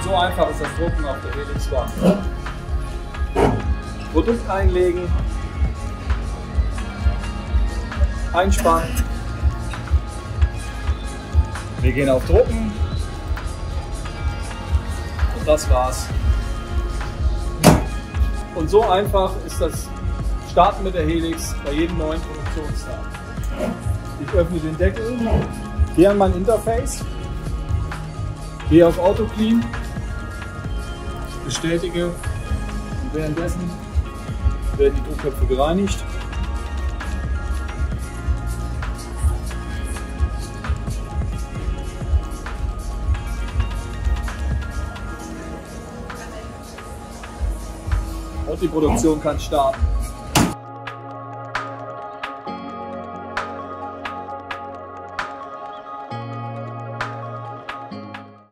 So einfach ist das Drucken auf der Helix One. Produkt einlegen, einspannen. Wir gehen auf Drucken und das war's. Und so einfach ist das Starten mit der Helix bei jedem neuen Produktionstag. Ich öffne den Deckel, gehe an mein Interface, gehe auf Auto Clean, bestätige und währenddessen werden die Druckköpfe gereinigt. Und die Produktion kann starten.